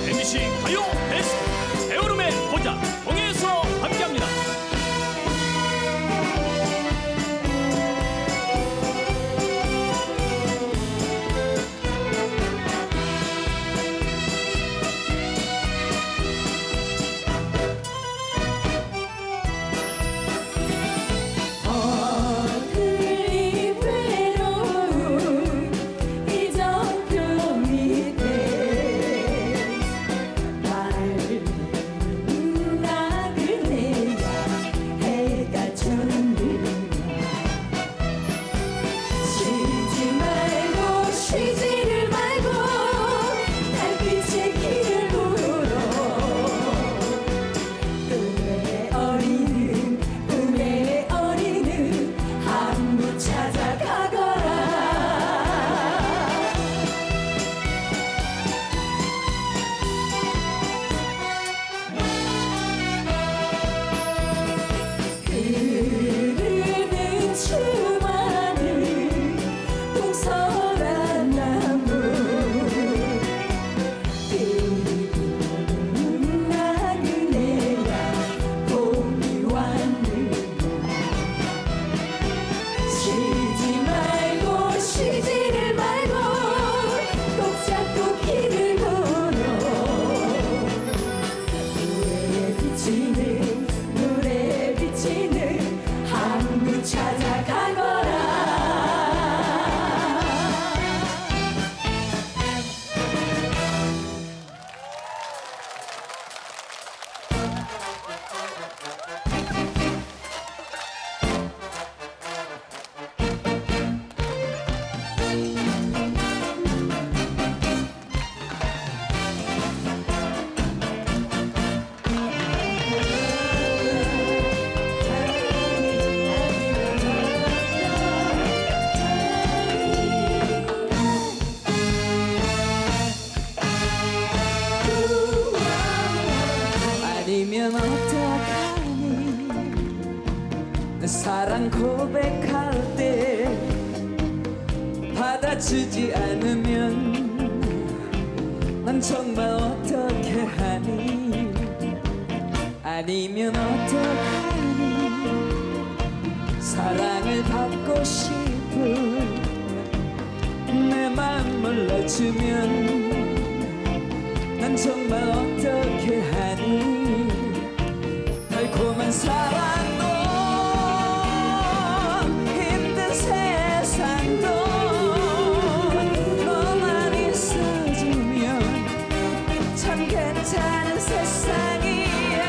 MBC 가요 베스트 배우름의 고장 동해에서 함께합니다. 아니면 어떡하니 내 사랑 고백할 때 받아주지 않으면 난 정말 어떻게 하니. 아니면 어떡하니 사랑을 받고 싶은 내 마음 몰라주면 난 정말 어떻게 하니. 달콤한 사랑도 힘든 세상도 너만 있어주면 참 괜찮은 세상이야.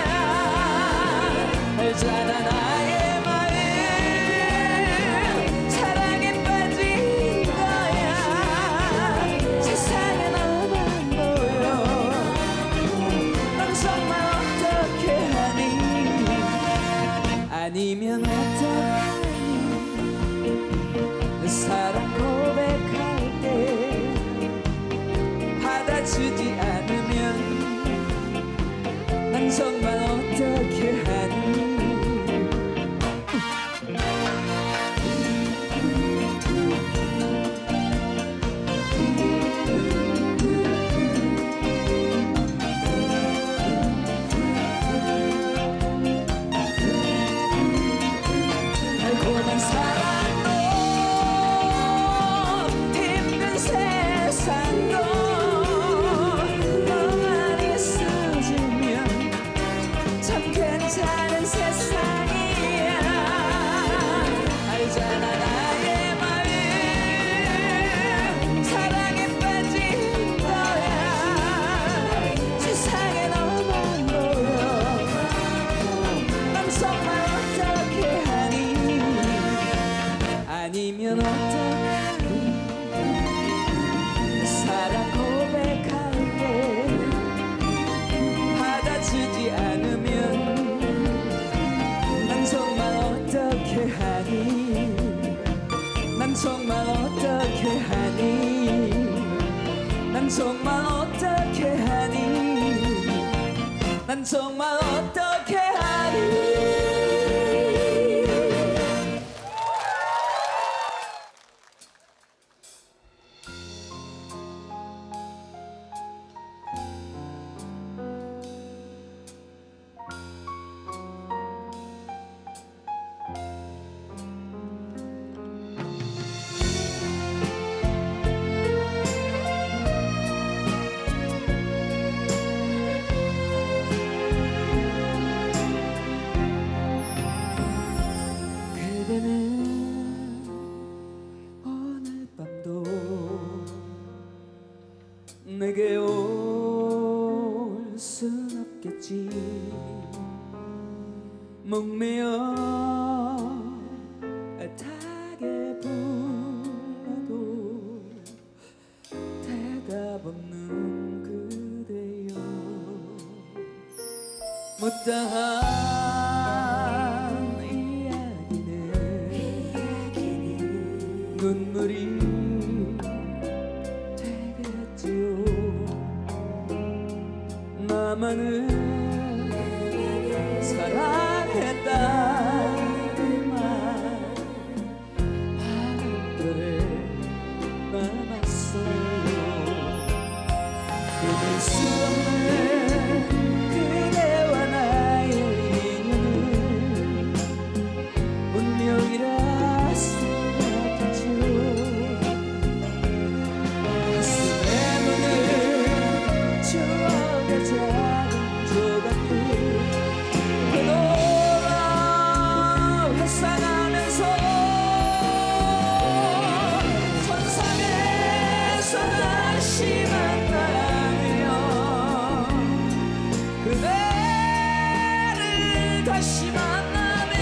알잖아 나의 마음 사랑에 빠진 거야. 세상에 너만 보여. 넌 정말 어떻게 하니. 아니면 어떡하니 사랑 고백할 때 받아주지 않으면 난 정말 어떻게 하니. 달콤한 사랑도 힘든 세상도 너만 있어주면 참 괜찮은 세상이야. 알잖아 나의 마음 사랑에 빠진 거야. 세상에 너만 보여. 넌 정말 어떻게 하니. 아니면 어떡하니 사랑 고백할 때 받아주지 않으면 난 정말 어떻게 하니. 난 정말 어떻게 하니. 난 정말 어떻게 하니. 난 정말 어떻게 하니. 내게 올 순 없겠지. 목매어 애타게 불러도 대답 없는 그대여. 못다한 이야기는 눈물이 되겠지요. 나만을 사랑했다는 말 바람결에 남았어요. 끊을 수 없는 그대와 나의 인연은 운명이라 생각했죠. 가슴에 묻는 추억의 작은 조각들 되돌아 회상하면서 선상에서 다시 만나며 그대를 다시 만나면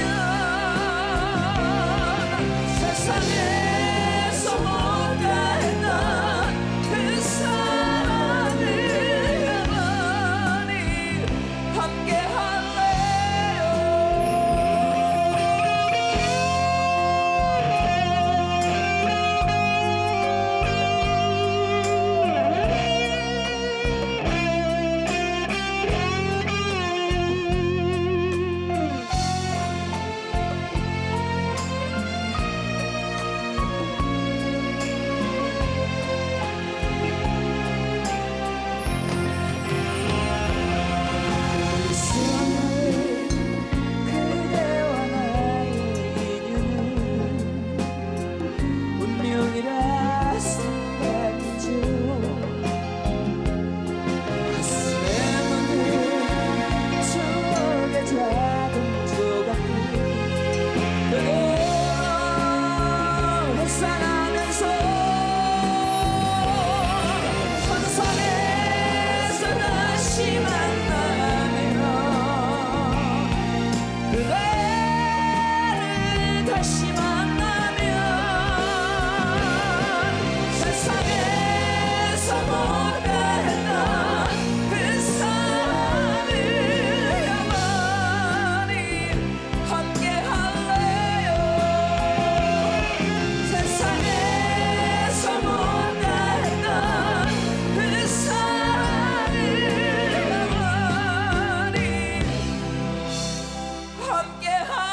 세상에서 뭔가 했던 그 사람을 영원히 함께 할래요. 그대와 나의 인연은 운명이라 생각했죠. 가슴에 묻는 추억의 작은 조각들 되돌아 회상하면서 선상에서 다시 만나며 그대를 다시 만나면 세상에서 뭔가 했던 그 사람을 영원히 함께 할래요. 세상에서 뭔가 했던 그 사람을 영원히 함께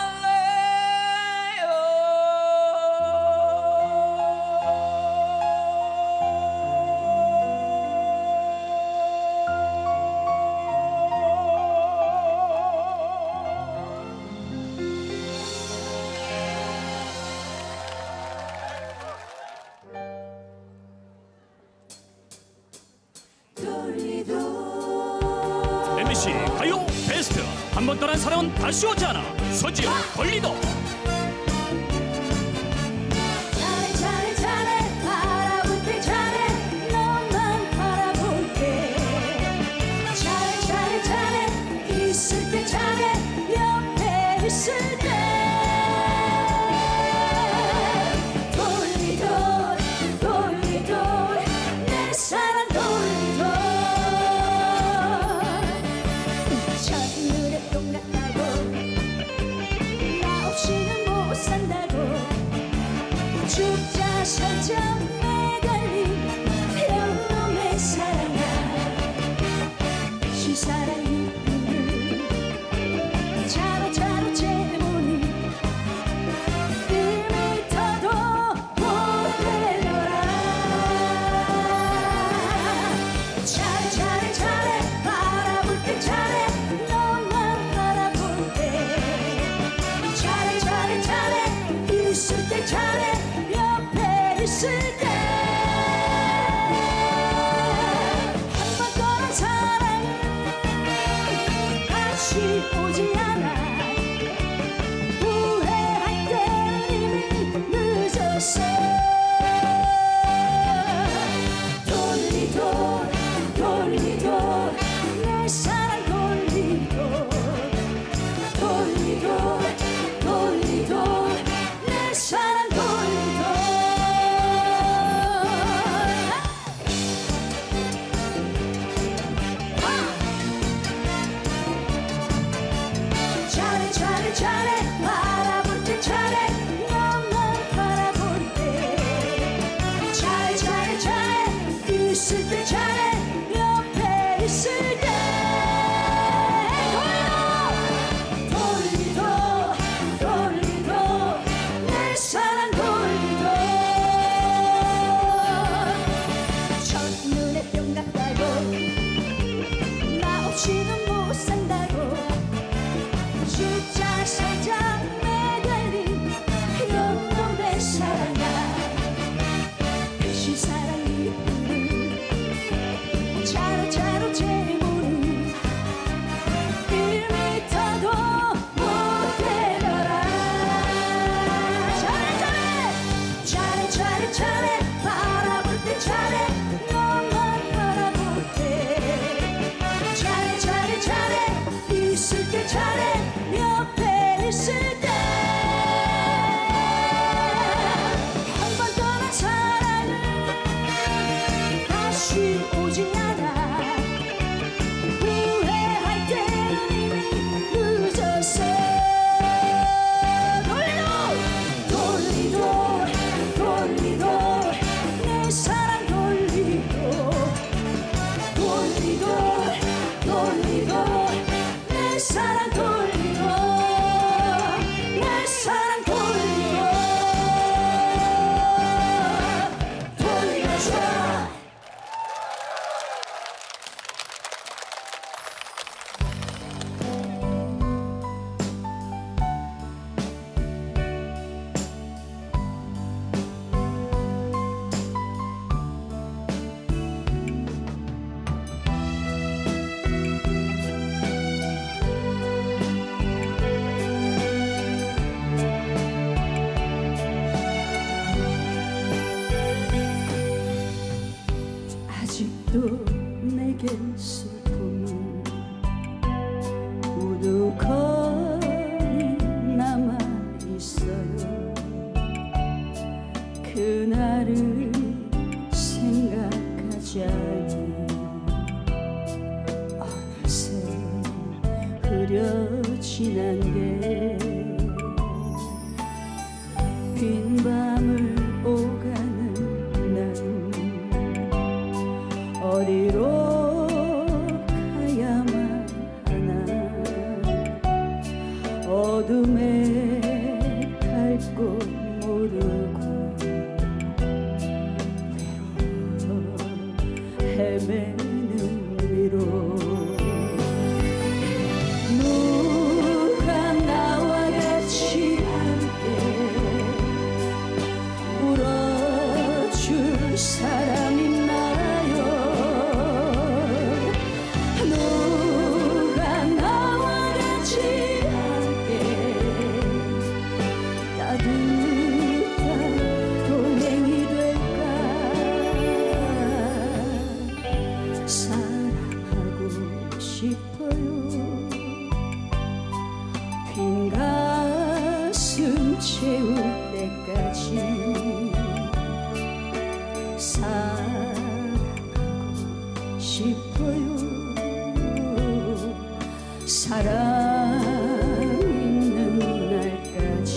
할래요. MBC 가요 베스트 한 번 떠난 사랑은 다시 오지 않아. 서지영 걸리도. 잘해 잘해 잘해 바라볼게 잘해 너만 바라볼게 잘해 잘해 잘해 있을 때 잘해 옆에 있을 때 돌리돌 돌리돌 내 사랑 돌리돌 첫눈에 똥같다고 나 없이는 못 산다고 죽자 살자 매달린 평범의 사랑아 시사랑이 자로 자로 재보니 1미터도 못 내려라 잘해 잘해 잘해 바라볼게 잘해 너만 바라볼게 잘해 잘해 잘해 있을 때 잘해 옆에 있을 때 한 번 떠난 사랑은 다시 오지 않아 후회할 때는 이미 늦었어 돌리돌 아직도 내겐 슬픔이 우두커니 남아있어요. 그날을 생각하자니 어느새 흐려 지난 게 빈 밤을 오가는 나는 어디로 가야만 하나. 어둠에 갈 곳 모르고 외로워 헤매는 위로 누가 나와 같이 함께 울어줄 사람 있나요? 누가 나와 같이 함께 따뜻한 동행이 될까? 사랑하고 싶어요. 빈 가슴 채울 때까지 사랑하고 싶어요. 사랑 있는 날까지.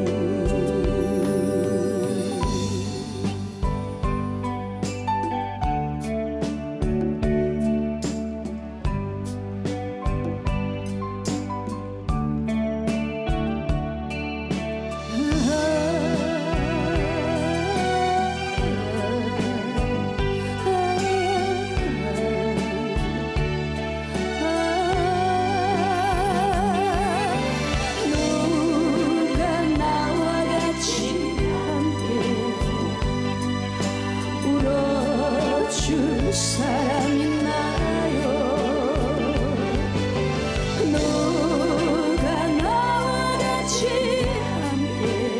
누가 나와 같이 함께 울어줄 사람 있나요? 누가 나와 같이 함께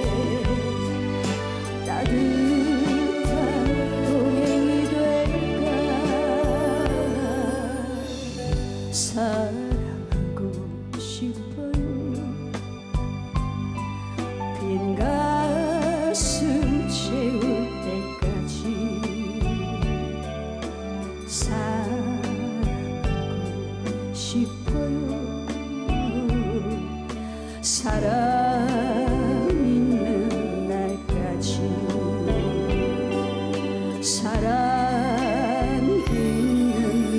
따뜻한 동행이 될까? 사랑하고 싶어요. 빈 가슴 채울 때까지 사랑하고 싶어요. 사랑 있는 날까지. 사랑 있는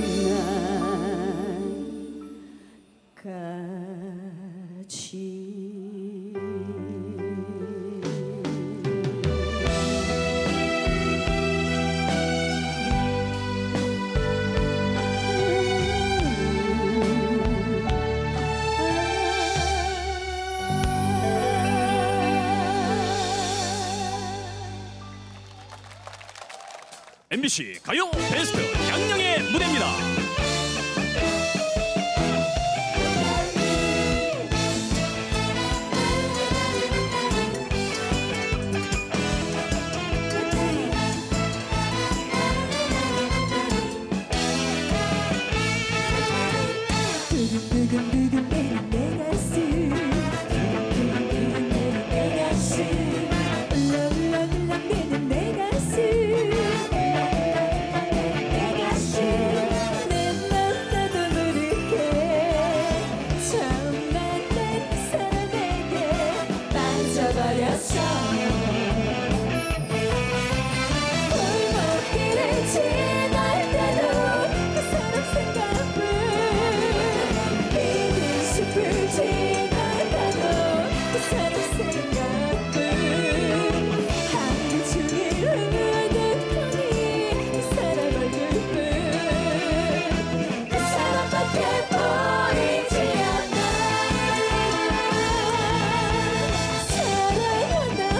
MBC 가요 베스트 양양의 무대입니다. 두근두근 내린 내 가슴 두근두근 내린 내 가슴 울렁울렁 내린 내 가슴 내 가슴 내 맘 나도 모르게 처음 만난 사람에게 빠져버렸어. 골목길을 지날 때도 그 사람 생각은 비는 숲을 지나가도 그 사람 생각은 하루 종일 흐르는 그 사람 얼굴뿐 그 사람밖에 보이지 않아. 사랑한다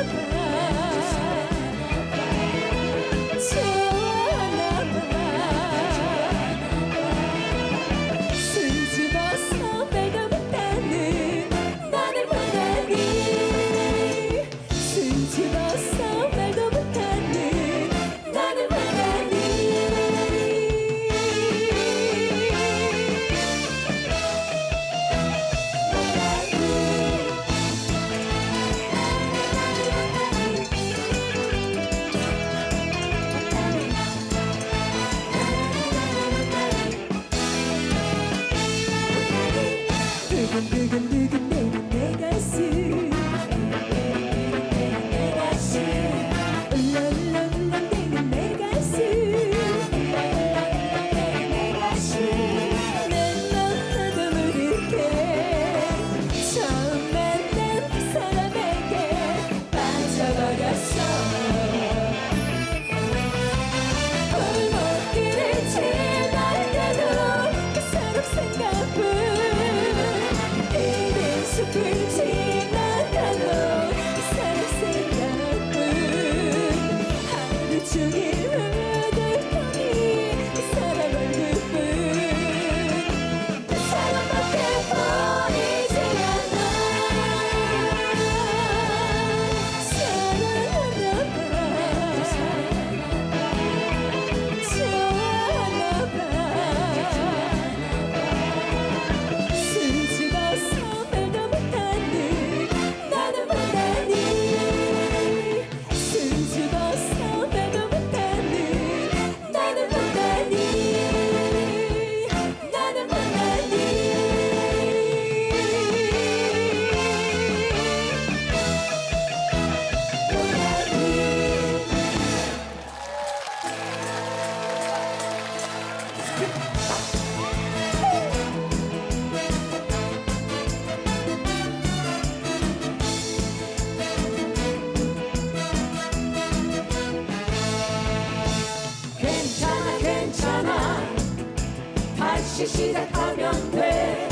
다시 시작하면 돼.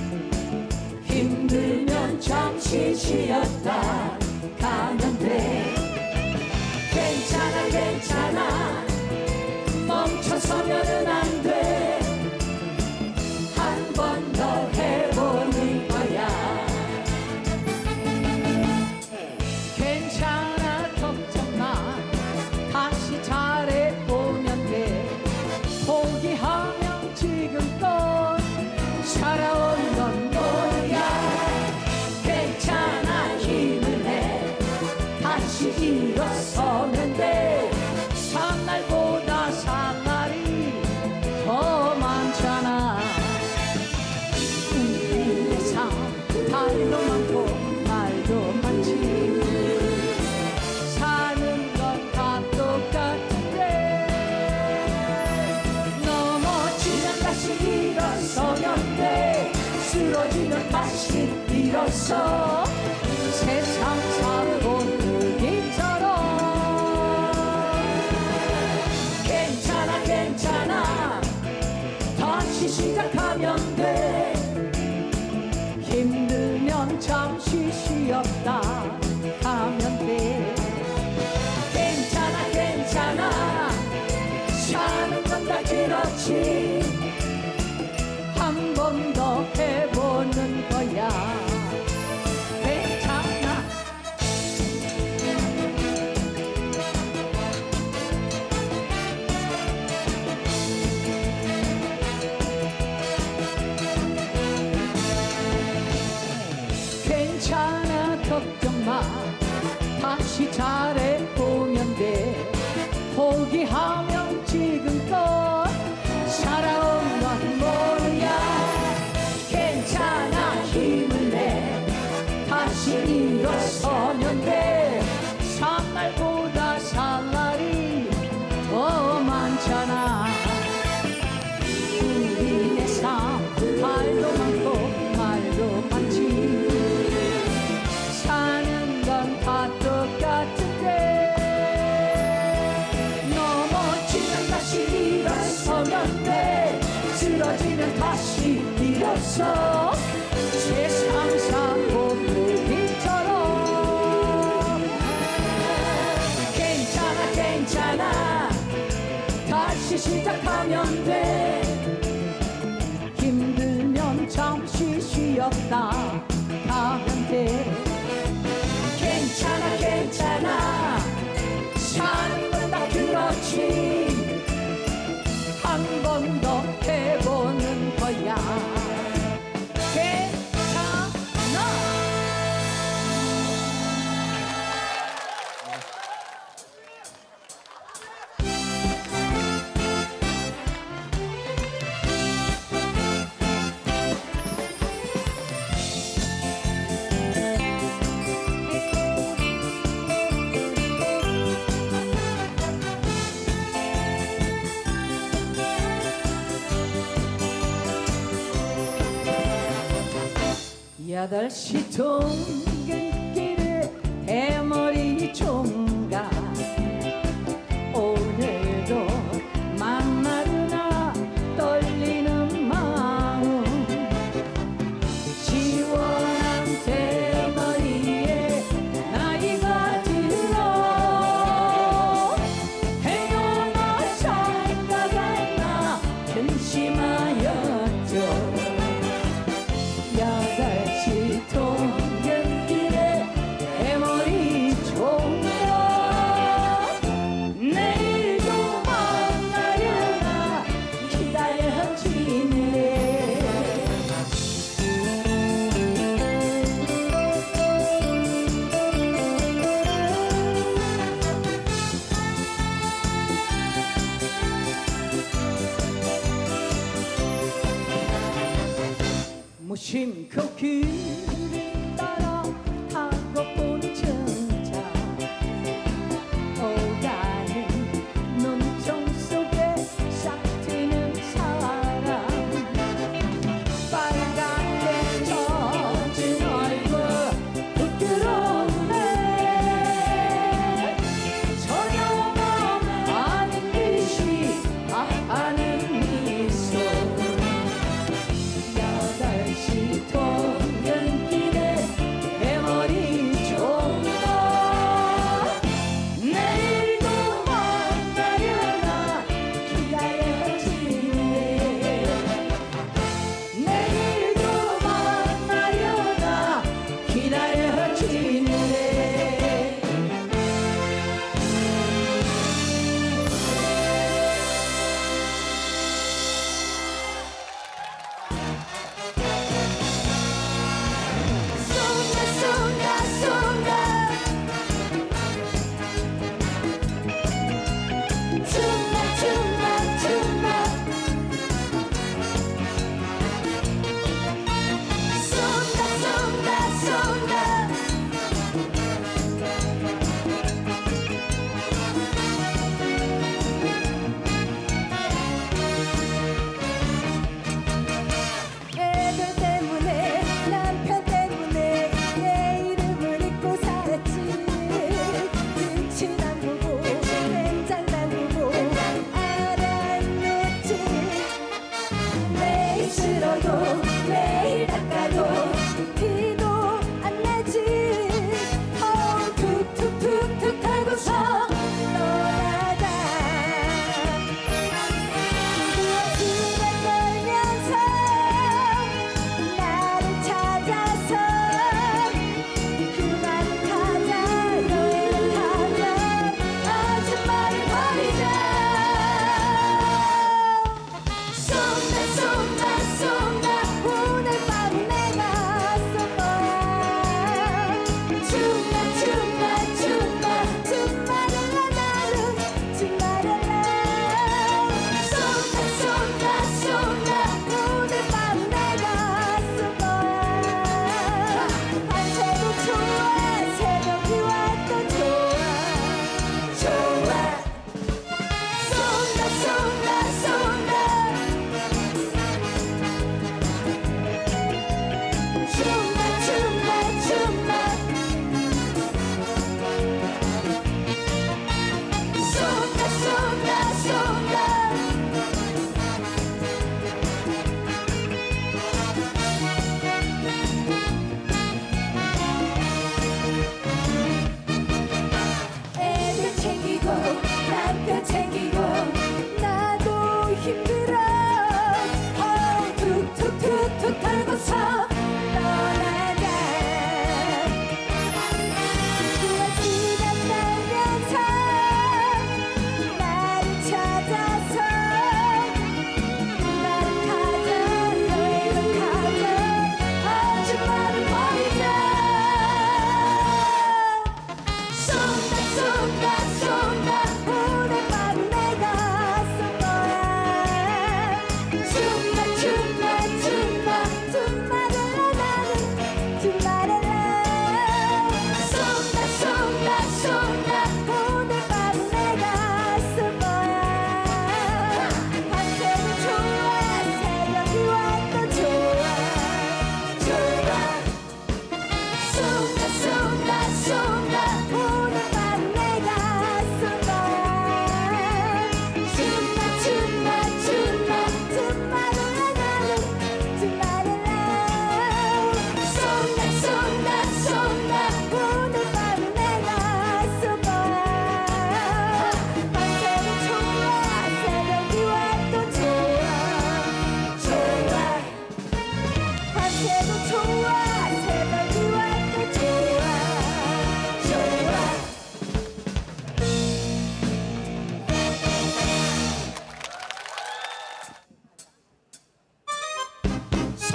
힘들면 잠시 쉬었다 가면 돼. 괜찮아 괜찮아 멈춰서면은 안 돼. 한 번 더 해보는 거야. 괜찮아 걱정 마 다시 잘해보면 돼. 포기하면 지금껏 살아온 건 뭐야. 괜찮아 힘을 내 다시 일어서면 돼. 산 날보다 산 날이 더 많잖아. 우리의 삶 달도 많고 말도 많지. 사는 건 다 똑같은데 넘어지면 다시 일어서면 돼. 쓰러지면 다시 일어서 세상 살고 그기처럼. 괜찮아 괜찮아 다시 시작하면 돼. 힘들면 잠시 쉬었다 하면 돼. 괜찮아 괜찮아 사는 건 다 그렇지. 한 번 더 해보는 거야. 괜찮아. 괜찮아 걱정 마 다시 잘해보면 돼. 포기하면 지금껏 살아온 건 뭐야. 괜찮아 힘을 내 다시 일어서면 돼. 산 날보다 산 날이 더 많잖아. 우리의 삶 말도 많고 말도 많지. 사는 건 다 똑같은데 넘어지면 다시 일어서면 돼. 쓰러지면 다시 일어서 세상 살고 그기처럼. 괜찮아 괜찮아 다시 시작하면 돼. 힘들면 잠시 쉬었다 가면 돼. 괜찮아 괜찮아 사는 건 다 그렇지. 한 번 더 해보는 거야. 괜찮아. 여덟 시 동근길에 대머리 총각 오늘도 만나려나 떨리는 마음. 시원한 대머리에 나이가 들어 행여나 생각했나 근심하였죠. 여덟 시 동근길에 대머리 총각 내일도 만나려나 기다려지네. 무심코 길을 따라 타고 보는 정자 오가는 눈총 속에 싹 트는 사람. 빨갛게 젖은 얼굴 부끄러우네. 전혀 아닌 듯이 아파하는 미소.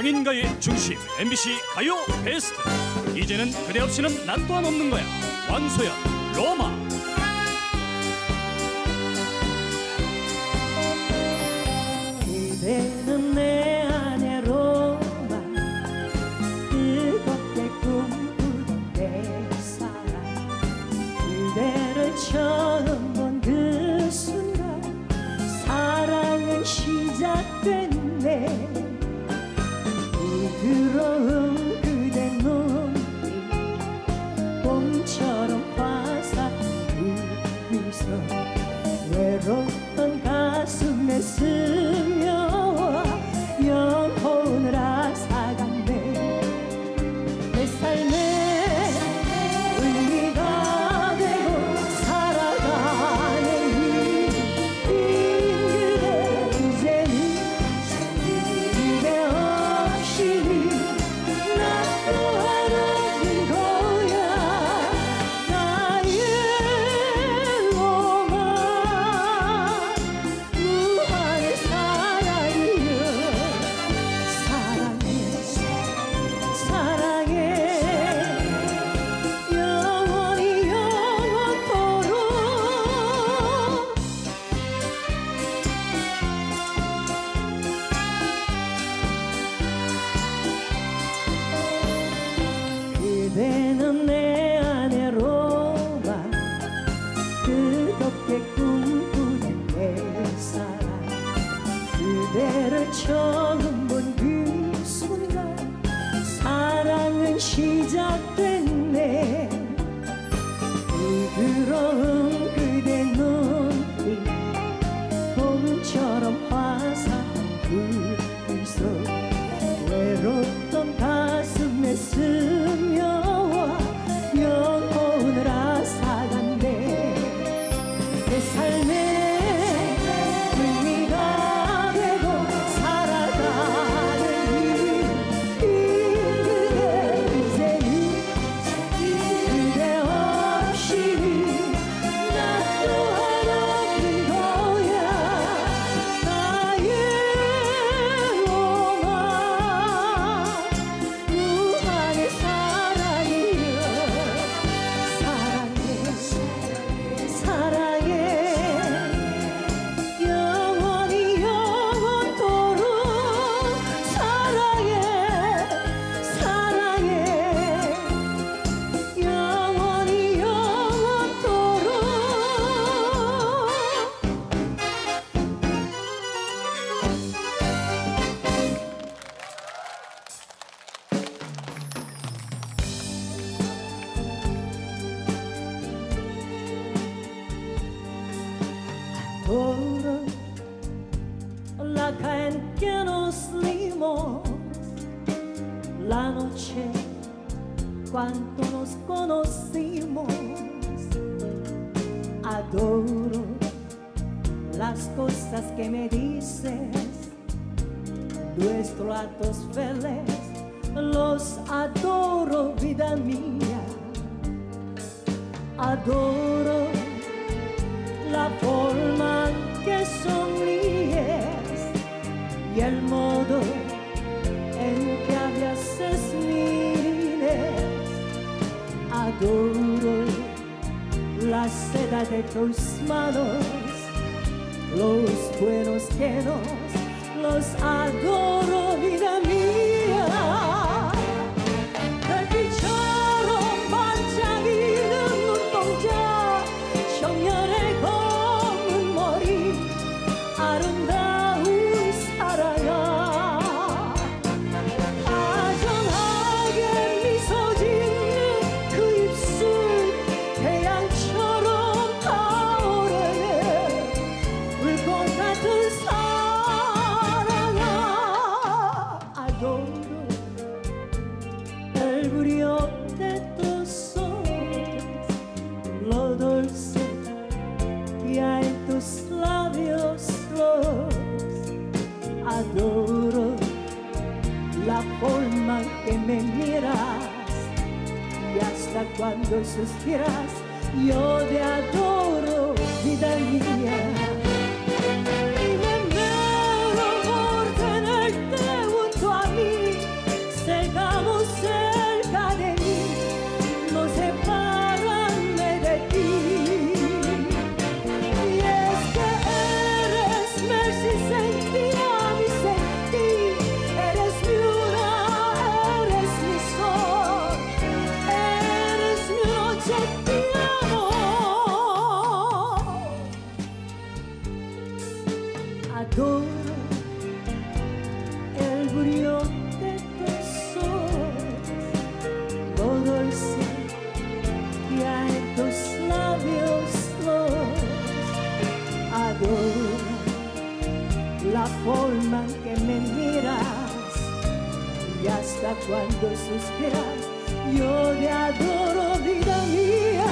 성인가의 중심 MBC 가요 베스트. 이제는 그대 없이는 난 또한 없는 거야. 왕소연 로마. 그대는 내 안에 로마, 뜨겁게 꿈꾸던 내 사랑. 그대를 처음 본 그 순간 사랑은 시작됐네. 부드러운 그대 눈빛, 봄처럼 화사한 그 미소, 외롭던 가슴에 스며와 영혼을 앗아갔네. 내 삶의 의미가 되고 살아가는 그대, 이제는 그대 없이 나 또한 없는 거야. 나의 로마, 무한의 사랑이여. 사랑해 사랑해 영원히 영원토록. 그대는 내 안에 로마, 뜨겁게 꿈꾸는 내 사랑. 그대를 처음 본 그 순간 사랑은 시작됐네. 부드러운 그대 눈빛, 봄처럼 화사한 그 미소, 외롭던 가슴에 스며와 영혼을 앗아간대. 내 삶의 의미가 되고 살아가는 그대, 이제는 그대 없이 나 또한 없는 거야. 나의 로마, 무한의 사랑이여. 사랑해 사랑해 영원히 영원토록. 사랑해 사랑해 영원히 영원토록. Adoro la caen que nos dimos la noche cuando nos conocimos. Adoro las cosas que me dices, nuestros actos felices, los adoro, vida mía. Adoro la forma en que sonríes y el modo en que abrazas mirines. Adoro la seda de tus manos, los buenos genos, los adoro, vida mía. 별빛처럼 반짝이는 눈동자, 청년의 검은 머리, 아름다운 사랑아. 다정하게 미소 짓는 그 입술, 태양처럼 타오르는 불꽃 같은 사랑아. Adoro el brillo de tus ojos, lo dulce que hay en tus labios rojos. Adoro la forma en que me miras y hasta cuando suspiras yo te adoro, vida mía. Y me muero por tenerte junto a mí. cuando suspiras, yo te adoro, vida mía.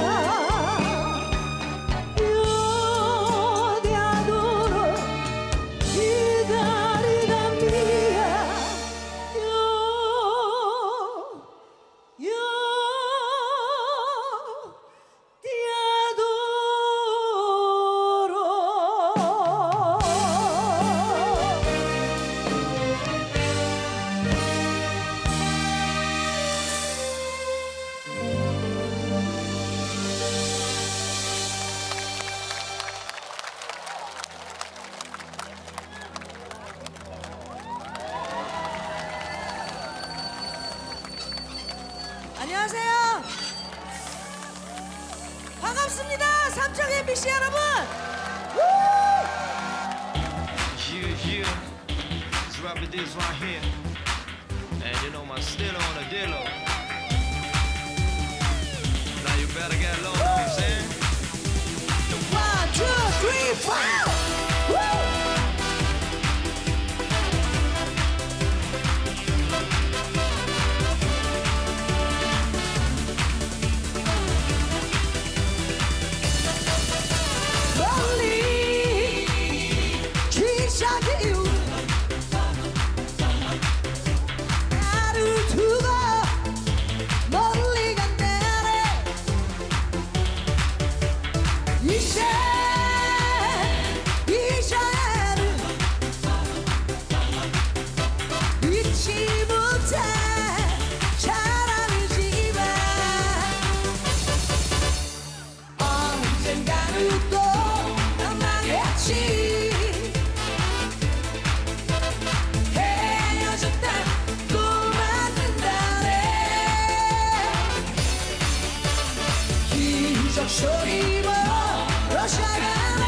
Yo te adoro, vida, vida mía. Yo te adoro. 안녕하세요. 반갑습니다. 삼척 MBC 여러분. Yeah, yeah. Let's rap with this right here. And you know my still on the deal. Now you better get low, know what I'm saying? 1, 2, 3, 4. 멀리 기차기운 나를 두고 멀리 간다네. 이제는 잊지 못해 사람이지만 언젠가는 또 만나겠지. 헤어졌다 또 만난다네. 기적 소리 멀어져가네.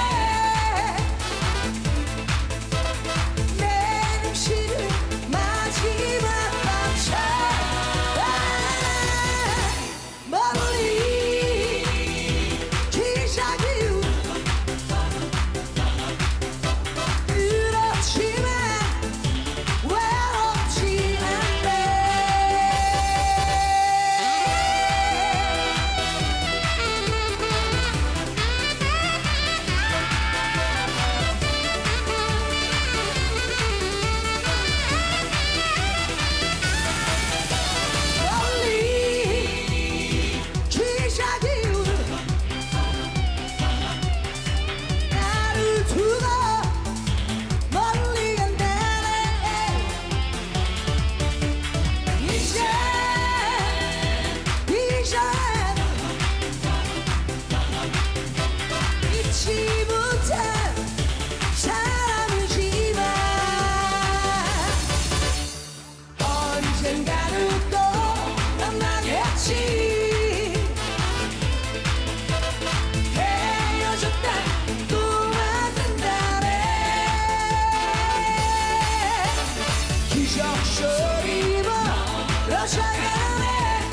내 눈시를 마지막 밤차 멀리 기차기운 그렇지만 외롭지 않네. 멀리 기차기운 나를 두고 멀리 간다네. 이제는 잊지 못한 사람이지만 언젠가는 또 만나겠지. 헤어졌다 또 만난다네. 기적 소리 멀어져가네.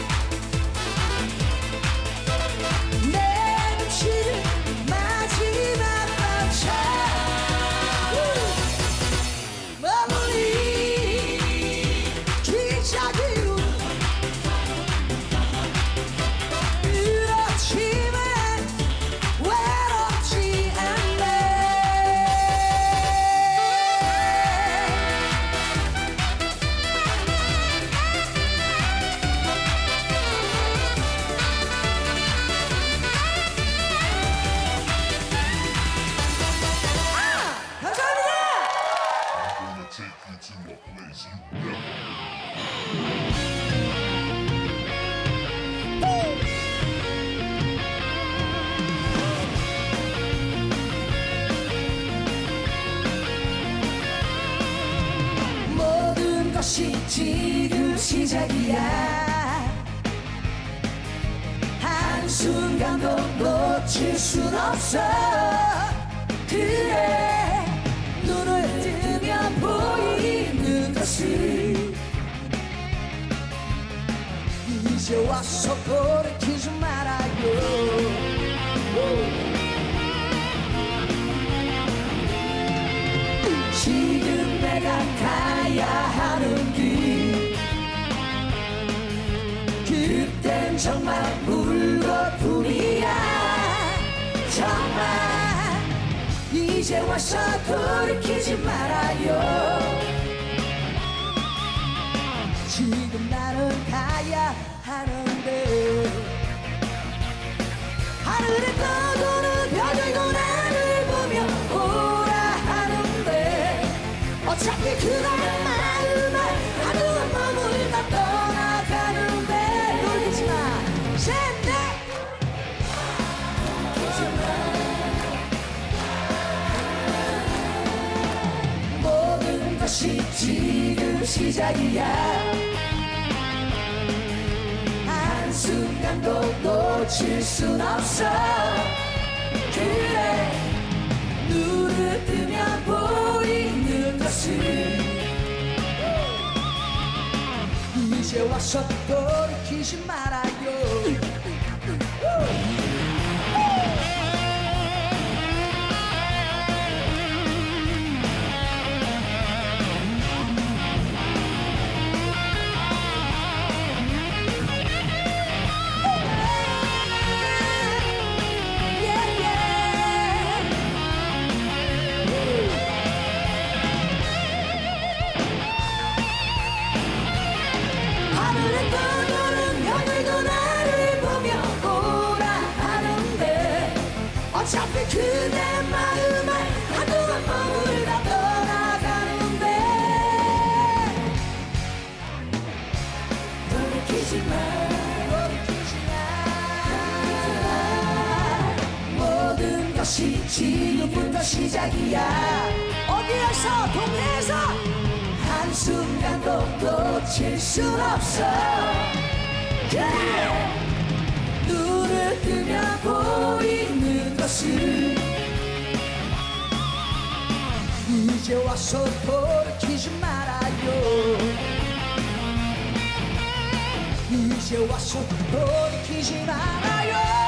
내 눈치를 마지막 밤차 멀리 기차기운 그렇지만 외롭지 않네. 감사합니다. gonna take you to a place you never 모든 것이 지금 시작이야. 한순간도 놓칠 순 없어. 그래 눈을 뜨면 보이는 것을 이제 와서 돌이키지 말아요. 지금 내가 가야 하는 길 정말 물거품이야. 정말 이제 와서 돌이키지 말아요. 지금 나는 가야 하는데 하늘에 떠도는 별들도 나를 보며 오라 하는데 어차피 그날의 마음을 하루만 머물다 떠나가는데 돌리지마 샌데 모든 것이 지금 시작이야. 한순간도 놓칠 순 없어. 그래 눈을 뜨면 보이는 것을 이제 와서 돌이키지 말아요. 어차피 그대 마음을 한동안 머물다 떠나가는데 돌이키지 마. 모든 것이 지금부터 시작이야. 어디에서 동네에서 한순간도 놓칠 순 없어. 그래 눈을 뜨면 보이는 것을 이제 와서 돌이키지 말아요. 이제 와서 돌이키지 말아요.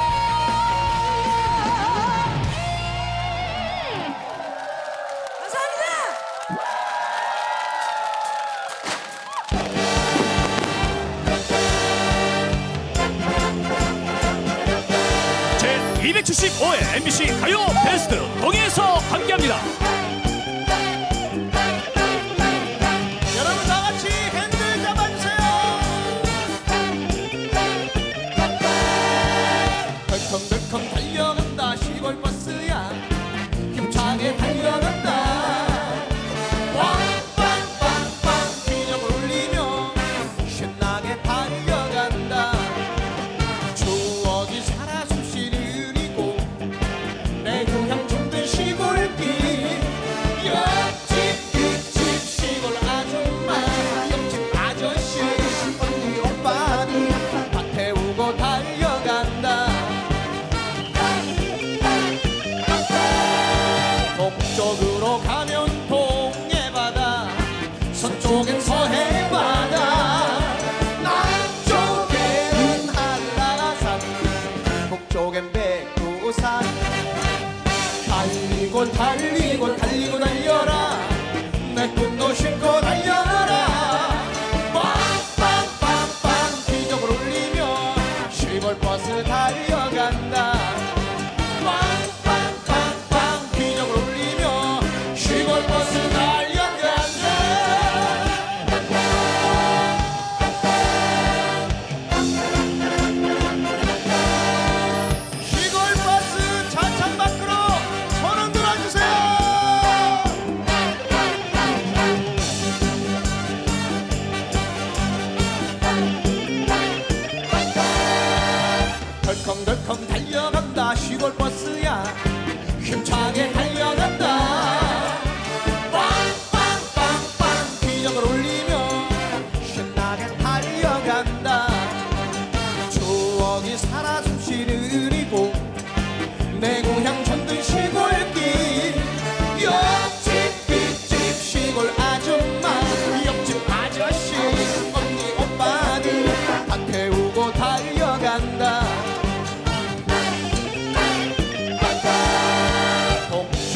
제 275회 MBC 가요 베스트 동해에서 함께합니다. 여러분 다 같이 핸들 잡아주세요. 덜컹덜컹 달려간다 시골 버스야. 힘차게 달려간다. 빵빵빵빵 기력을 올리며 신나게 달려간다. 추억이 살아 숨쉬는 이곳 내 고향 정든 시골길. 옆집 뒷집 시골 아줌마 옆집 아저씨 언니 오빠들 다 태우고 달려간다. 동쪽으로 가면 동해바다 서쪽엔 서해바다 남쪽에는 한라산 북쪽엔 백두산. 달리고 달리고 달리고 달려라 내 꿈도 싣고 달려라. 빵빵빵빵 기적을 울리며 시골 버스 달려간다. 빵빵빵빵 기적을 울리며 시골 버스 달려간다. 시골 버스 차창 밖으로 손 들어주세요. 덜컹덜컹 달려간다 시골 버스야. 힘차게 달려간다. 빵빵빵빵 기적을 울리며 신나게 달려간다. 추억이 살아 숨쉬는 이곳 내 고향 전든 시골길. 옆집 뒷집 시골 아줌마 옆집 아저씨 언니 오빠들 다 태우고 달려간다.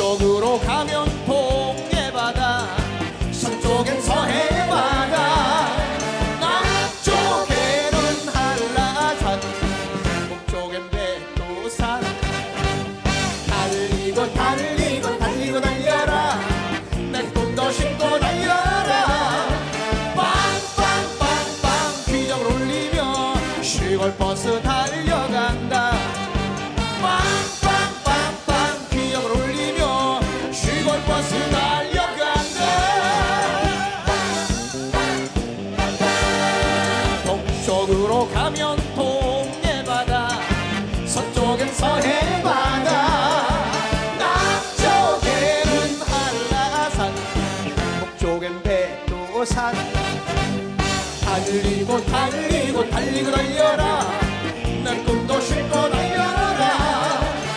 달리고 달리고 달리고 달려라 날 꿈도 싣고 달려라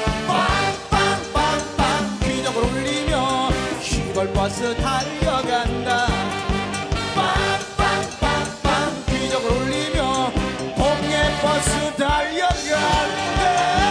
빵빵빵빵 기적을 울리며 시골버스 달려간다 빵빵빵빵 기적을 울리며 동해버스 달려간다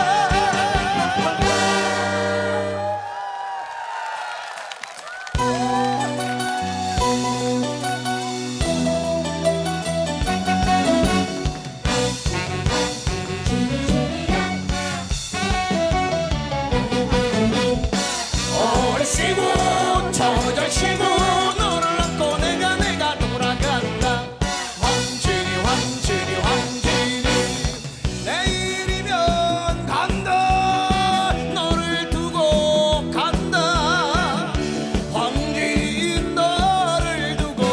쉬고 저절 쉬고 너를 안고 내가 돌아간다 황진이 황진이 황진이 내일이면 간다 너를 두고 간다 황진이 너를 두고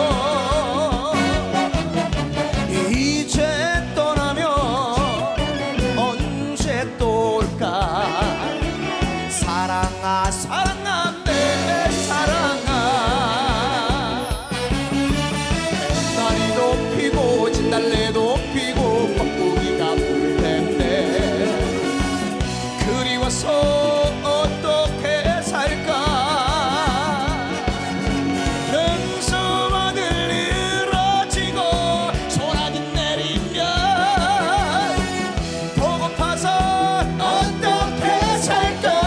이제 떠나면 언제 또 올까 사랑아 사랑아 내 사랑아 햇살이도 피고 진달래도 피고 뻐꾸기가 불 텐데 그리워서 어떻게 살까 능수마들 늘어지고 소나기 내리면 보고파서 어떻게 살까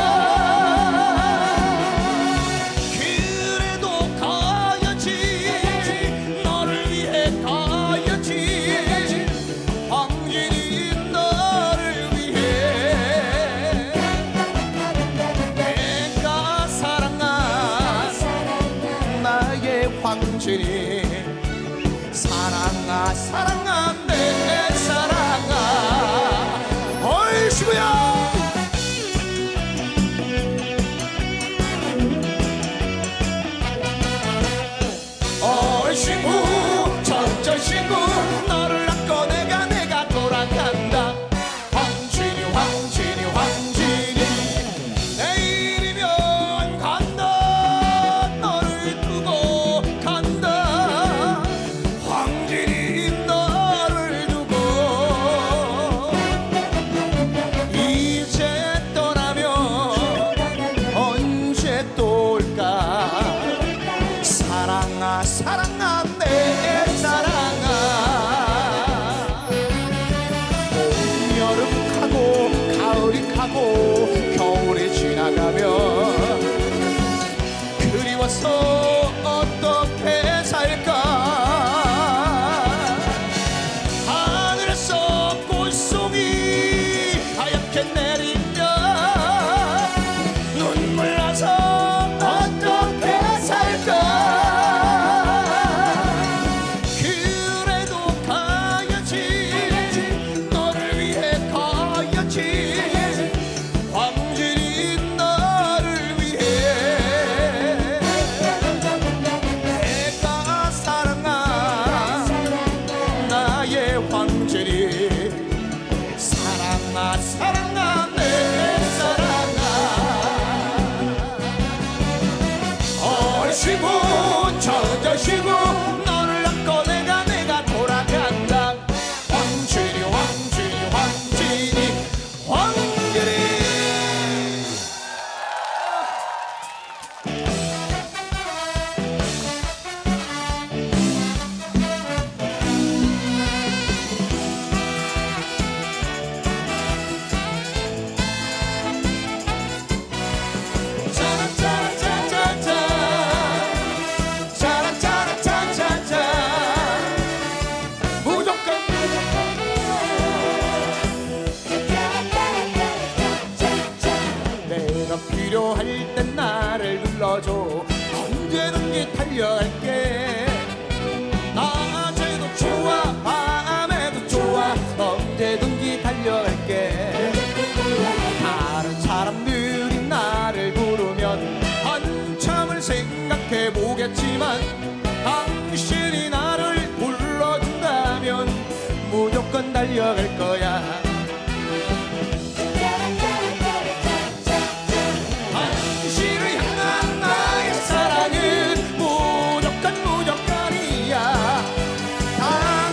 황진이 사랑아 사랑아 내 사랑아 얼씨구야 얼씨구 전전씨구 너를 안고 내가 돌아간다 황진이 황진이 황진이 내일이면 간다 너를 두고 간다 황진이 너를 두고 이제 떠나면 언제 또 올까 사랑아 사랑아 내 사랑아 봄 여름 가고 가을이 가고 겨울이 지나가면 그리워서 어떻게 살까 하늘에서 꽃송이 하얗게 내리면 눈물 나서 어떻게 살까 그래도 가야지 너를 위해 가야지 황진이 너를 위해 내가 사랑한 나의 황진이 사랑아 사랑아 내 사랑아 얼씨구 저저씨구 너를 안고 내가 돌아간다 황진이 황진이 황진이 황진이 짜라짜라짜짜짜 무조건 내가 필요할 땐 나를 불러줘 언제든지 달려갈게 낮에도 좋아 밤에도 좋아 언제든지 달려갈게 다른 사람들이 나를 부르면 한참을 생각해보겠지만 당신이 나를 불러준다면 무조건 달려갈 거야 당신을 향한 나의 사랑은 무조건이야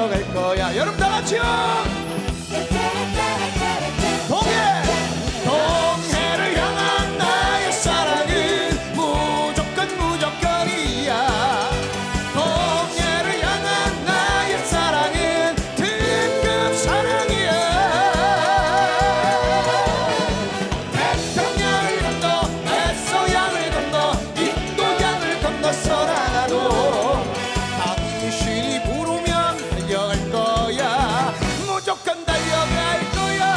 달려갈 거야. 여러분 다 같이요. 동해를 향한 나의 사랑은 무조건이야. 동해를 향한 나의 사랑은 특급 사랑이야. 태평양을 건너 해서양을 건너 인도양을 건너서라도 당신이 부르면 달려갈 거야. 무조건 달려갈 거야.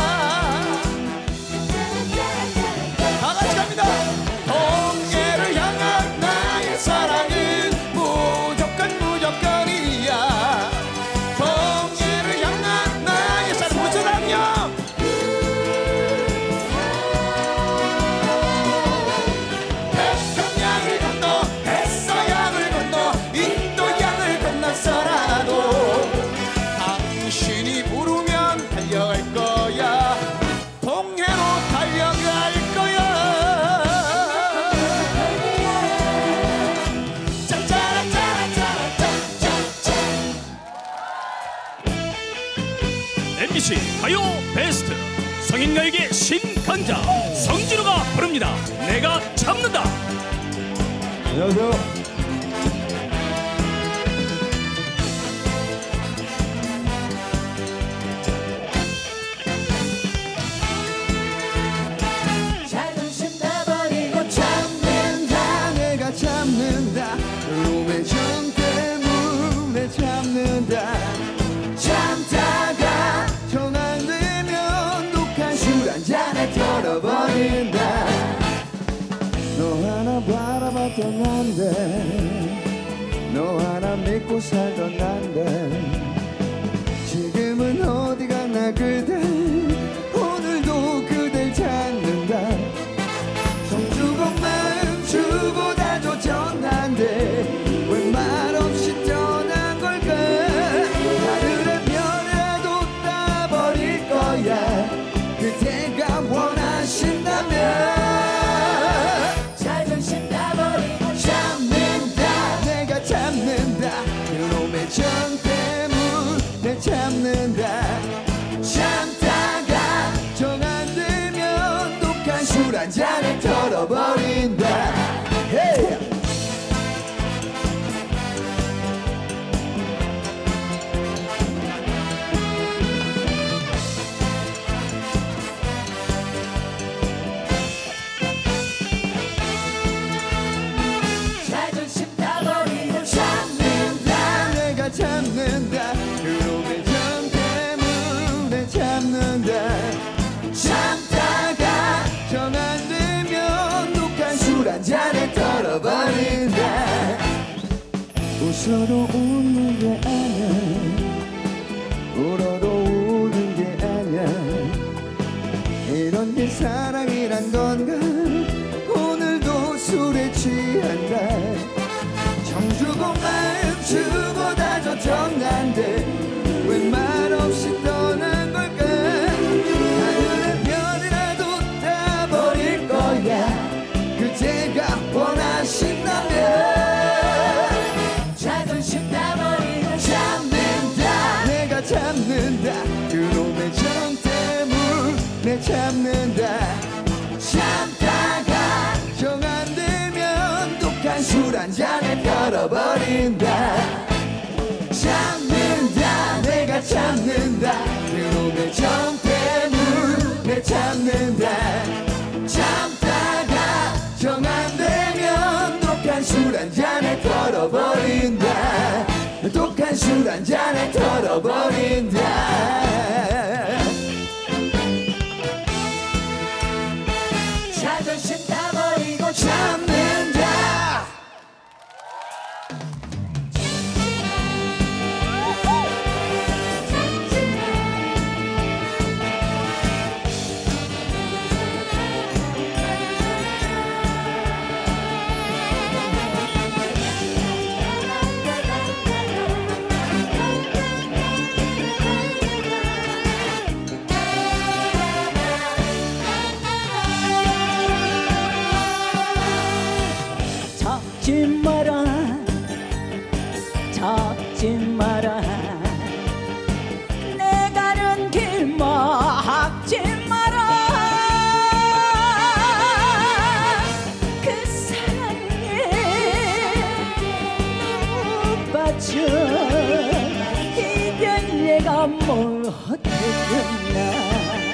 다 같이 갑니다. 동해를 향한 나의 사랑은 무조건이야. 동해를 향한 나의 사랑 무슨 사랑이야? 태평양을 건너 해서양을 건너 인도양을 건너서라도 당신이 부르면 달려갈 거야. 동해로 달려갈 거야. 짠짜라짜라짜라짜짜짜. MBC 가요 베스트 성인가요계 신간자 성진호가 부릅니다. 내가 참는다. 안녕하세요. 자존심 다 버리고 참는다. 내가 참는다. 놈의 정 때문에 참는다. 참다가 정 안 되면 독한 술 한 잔에 털어버린다. 너 하나 바라봤던 난데 너 하나 믿고 살던 난데 지금은 어디 갔나 그대. 오늘도 그댈 찾는다. 정주고 마음 주고 다도 전한데 왜 말없이 떠난 걸까. 하늘의 별에도 따버릴 거야. 그대가 원하신다면. 자존심 다 버리고 참는다. 내가 참는다. 그놈의 정 때문에 참는다. 참다가 정 안 되면 독한 술 한 잔에 털어버린다. Hey! 자존심 다 버리고 참는다. 내가 참는다. 그놈의 정 때문에 참는다. 참다가 정 안 되면 독한 술 한 잔에 털어버린다. 웃어도 웃는 게 아냐. 울어도 우는 게 아냐. 이런 게 사랑이란 건가. 오늘도 술에 취한다. 정주고 마음 주고 다져 정난데 왜 말없이 떠난 걸까. 하늘의 별이라도 따버릴 거야. 그제가 원하신다면. 자존심 다 버리고 참는다. 내가 참는다. 그놈의 정 때문에 참는다. 참다가 정 안 되면 독한 술 한 잔에 털어버린다. 참는다. 내가 참는다. 그놈의 정 때문에 참는다. 참다가 정 안 되면 독한 술 한 잔에 털어버린다. 독한 술 한 잔에 털어버린다. 자존심 다 버리고 참는다. 잡지 마라 잡지 마라 바쳐 이별 내가 뭘 어떻겠나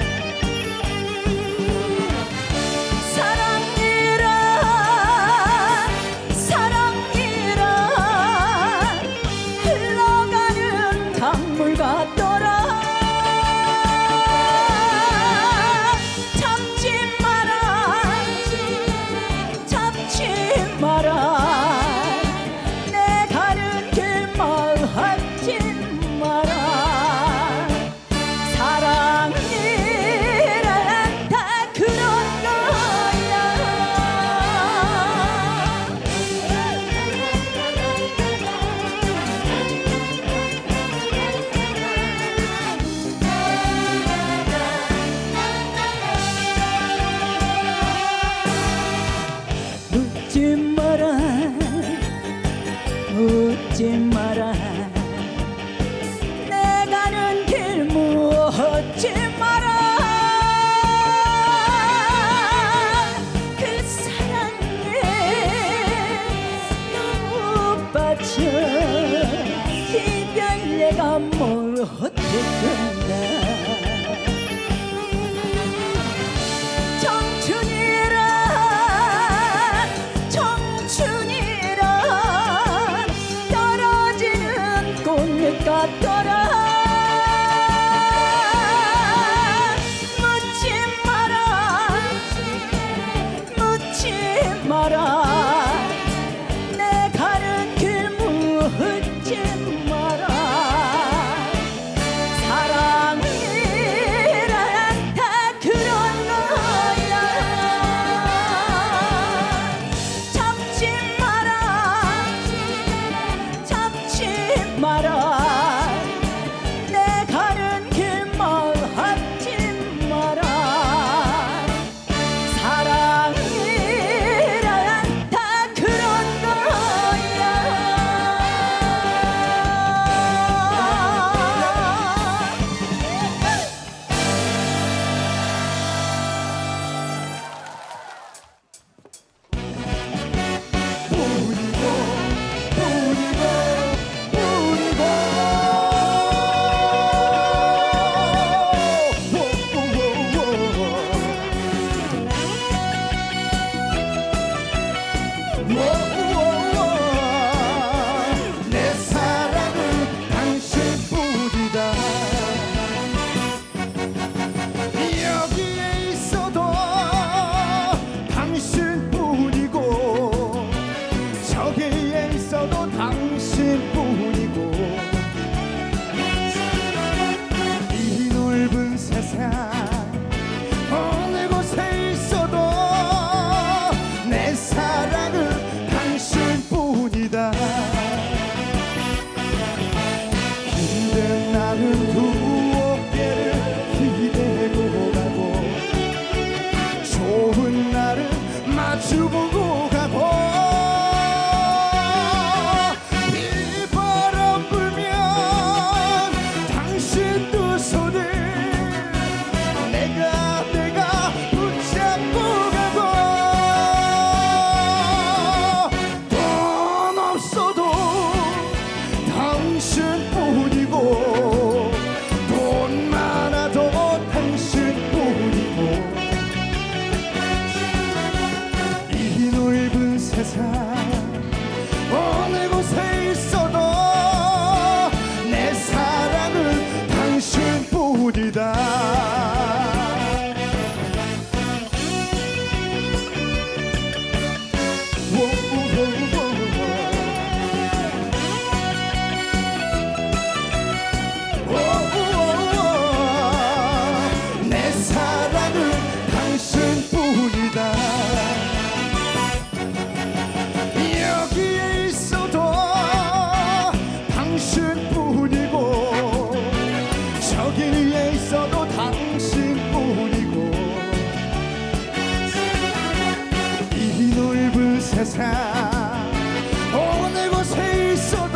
묻지 마라 내 가는 길 묻지 마라 그 사랑에 너무 빠져 이별 내가 뭘 어떻겠나 같더라 묻지 마라 내 가는 길 묻지 마라 사랑이란 다 그런 거야 잡지 마라 내 사랑은 당신뿐이다 여기에 있어도 당신뿐이고 저기에 있어도 당신뿐이고 이 넓은 세상 어느 곳에 있어도 내 사랑은 당신뿐이다 힘든 날은 두 어깨를 기대고 가고 좋은 날은 마주보고 가고 비바람 불면 당신 두 손을 내가 붙잡고 돈 없어도 당신뿐이고 돈 많아도 당신뿐이고 이 넓은 세상 어느 곳에 있어도 내 사랑은 당신뿐이다 내 사랑은 당신뿐이다 여기에 있어도 당신뿐이고 저기에 있어도 당신뿐이고 이 넓은 세상 어느 곳에 있어도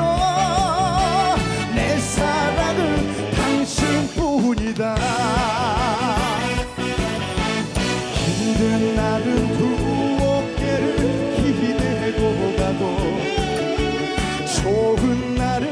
내 사랑은 당신뿐이다 힘든 날은 두 어깨를 기대고 가고 좋은 날은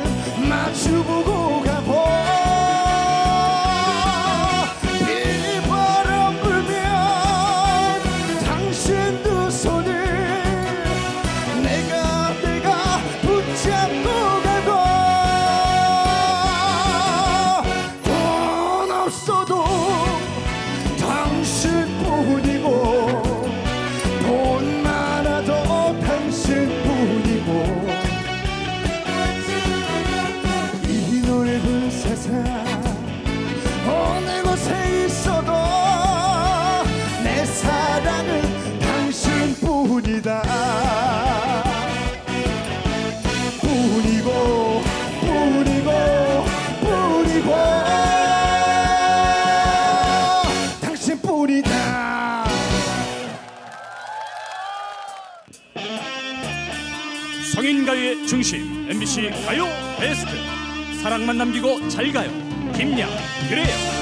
성인가요의 중심 MBC 가요 베스트. 사랑만 남기고 잘 가요. 김양 그래요.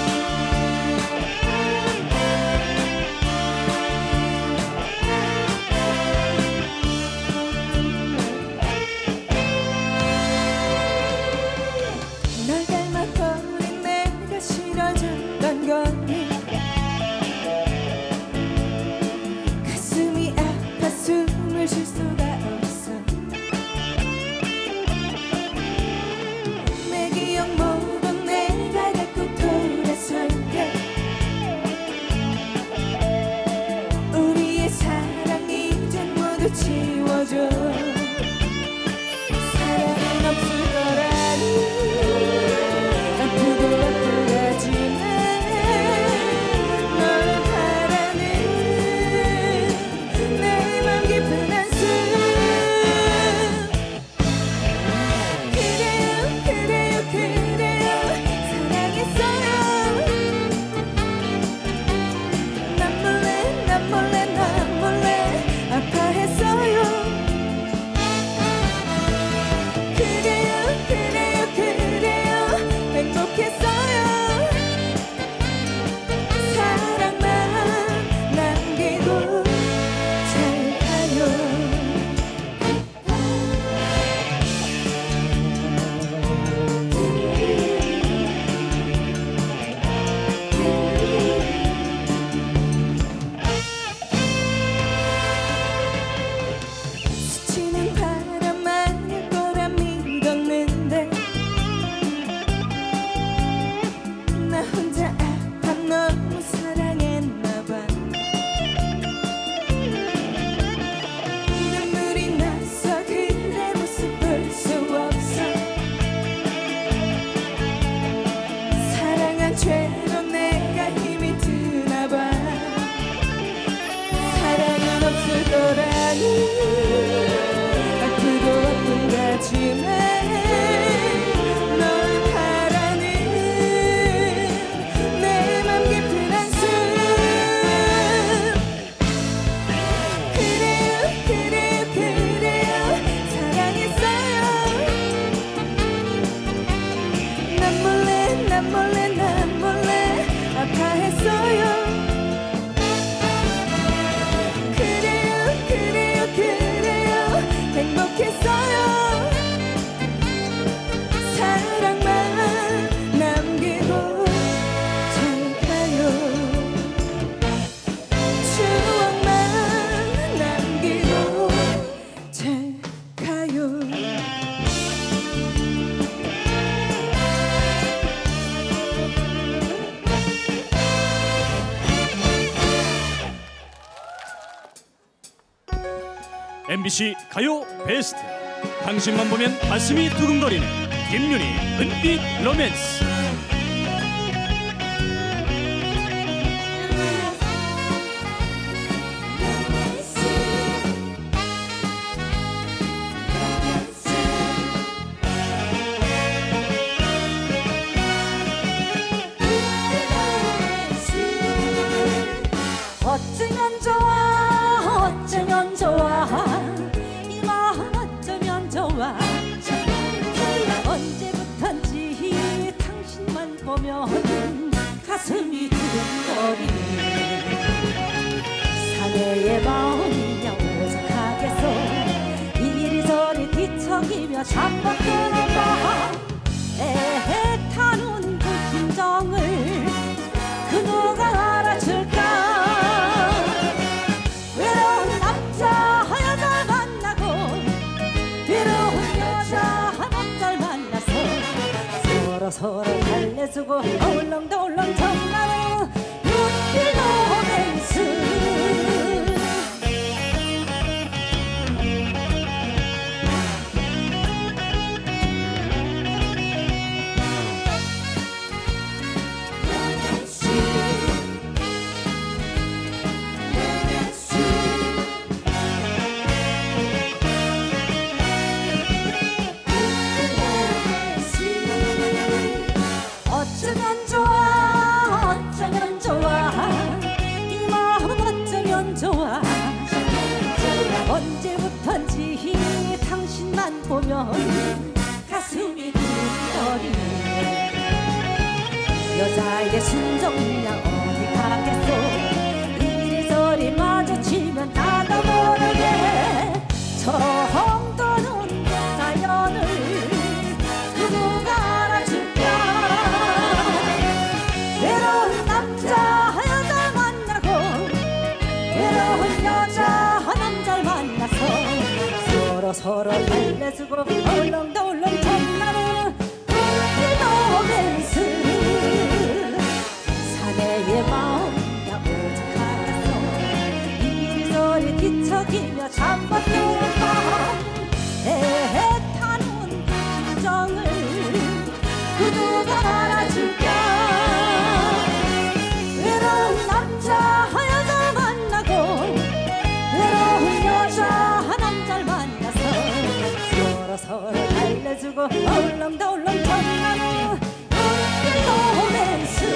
널 닮아버린 내가 싫어졌던 거니 가슴이 아파 숨을 쉴 수가 없어. 내 기억 모두 내가 갖고 돌아설게. 우리의 사랑 이젠 모두 지워줘. 사랑은 없을 거라니 죄로 내가 힘이 드나봐. 사랑은 없을 거라니 앞으로 아픈가지만 널 바라는 내 맘 깊은 한숨. 그래요 그래요 그래요 사랑했어요. 난 몰래 난 몰래 아파했어요. 그래요 그래요 그래요 행복했어요. 사랑만 남기고 잘 가요. 추억만 남기고 잘 가요. MBC 가요 베스트. 당신만 보면 가슴이 두근거리는 김윤희 은빛 로맨스. 어쩌면 좋아 어쩌면 좋아 이 마음 어쩌면 좋아. 언제부턴지 당신만 보면 가슴이 두근거리네. 사내의 마음이 오죽하겠어. 이리저리 뒤척이며 잠복드는 밤 애타는 그 심정을 그 누가 알아줄까. 외로운 남자 여자 만나고 외로운 여자 남자를 만나서 서로 달래주고 어울렁더울렁 전나는 눈길 로맨스. 어쩌면 좋아 모습만 보면 가슴이 두근거리네. 여자의 순정량 어디 가겠소. 이리저리 마주치면 나도 모르게 정도는 자연을 누구가 알아줄까. 외로운 남자 여자 만나고 외로운 여자 남자를 만나서 서로 달래주고 얼렁덜렁 전나는 로맨스. 사내의 마음 오죽하겠어. 이리저리 뒤척이며 잠버티는 밤 애타는 감정을 누가 알아줄까. 외로운 남자 여자 만나고 외로운 여자 남자를 만나서 서로 달래주고 얼렁덜렁 전나는 로맨스.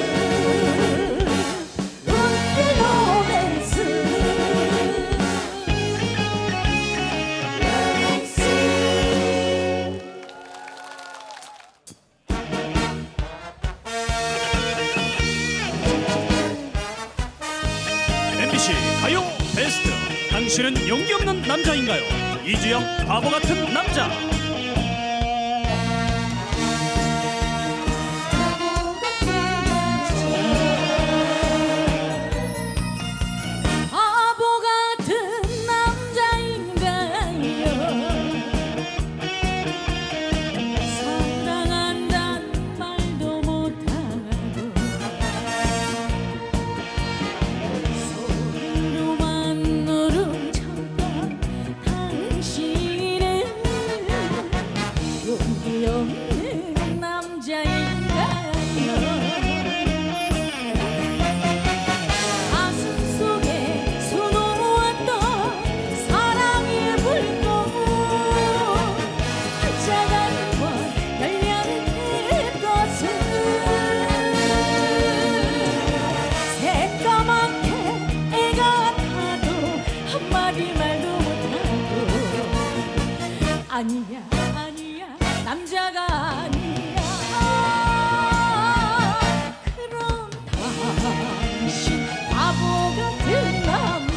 MBC 가요 베스트. 당신은 용기 없는 남자인가요? 이주영 바보 같은 남자. 바보 같은 남자인가요? 사랑한단 말도 못하고 손으로만 노름 쳤던 당신은 용기 없는 남자인가요? 가슴 속에 수놓았던 사랑의 불꽃 활짝 한번 열면 될 것은 새까맣게 애가 타도 한마디 말도 못하고 아니야 남자가 아니야. 그럼 당신 바보 같은 남자.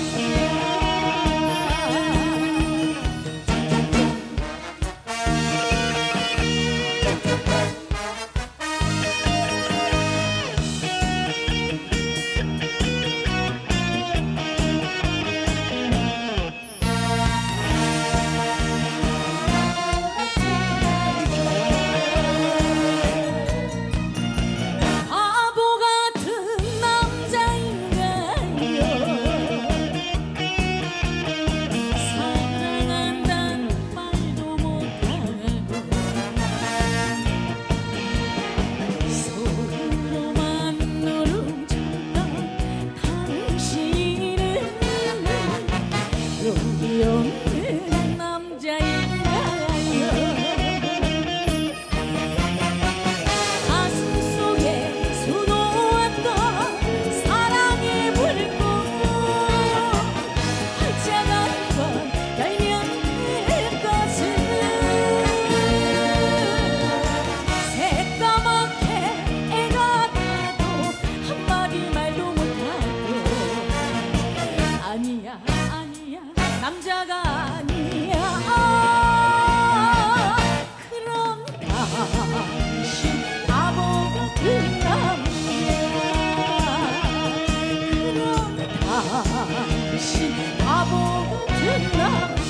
바보 같은 남자인가요? 사랑한단 말도 못하고 손으로만 노름 쳤던 당신은 용기 없는 남자인가요? 가슴 속에 수놓았던 사랑의 불꽃 활짝 한번 열면 될 것은 새까맣게 애가 타도 한마디 말도 못하고 아니야 남자가 아니야. 그럼 당신 바보 같은 남자. 그럼 당신 바보 같은 남자.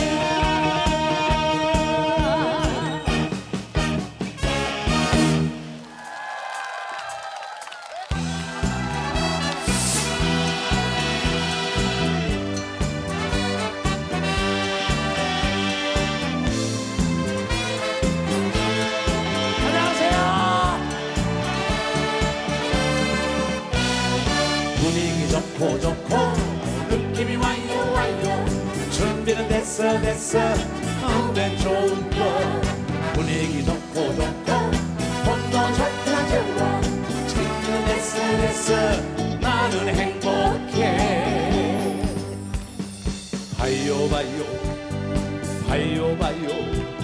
분위기 좋고 느낌이 와요 준비는 됐어 노래 좋은 거 분위기 좋고 봄도 좋다 준비는 됐어 나는 행복해 봐요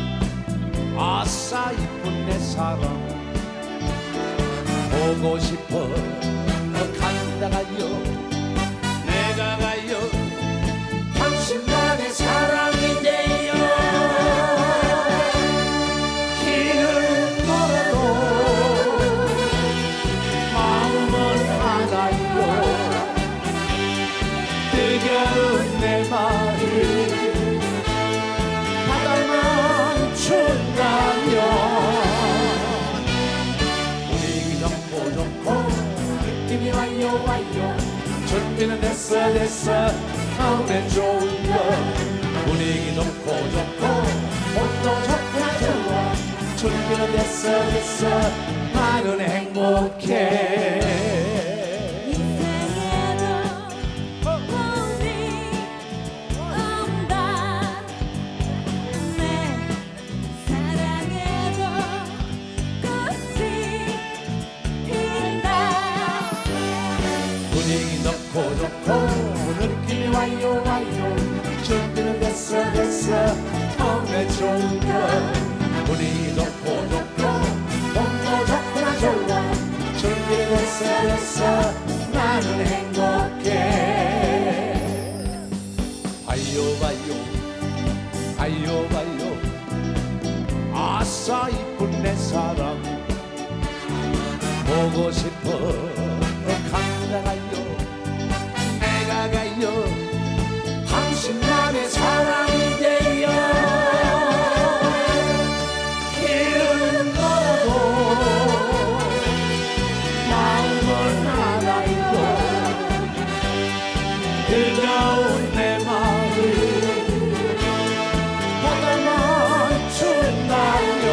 아싸 이쁜 내 사랑 보고 싶어 간다 가요 내가 가요 당신만의 사랑인데요 길을 멀어도 마음은 하나요 뜨거운 내 마음 바다만 춘다면 분위기 좋고 좋고 느낌이 와요 와요 준비는 됐어 마음에 좋은 거 분위기 좋고 좋고 옷도 좋구나 좋아 준비는 됐어 나는 행복해 인생에도 봄이 온다 내 사랑에도 꽃이 핀다 분위기 좋고 좋고 느낌이 와요 준비는 됐어 마음에 좋은 거 분위기 좋고 좋고 몸도 좋구나 좋아 준비는 됐어 나는 행복해 봐요 아싸 이쁜 내 사랑 보고 싶어 간다 가요 내가 가요 당신만의 사랑이돼요 길은 멀어도 마음은 하나요 뜨거운 내 마음을 바다만 춘다면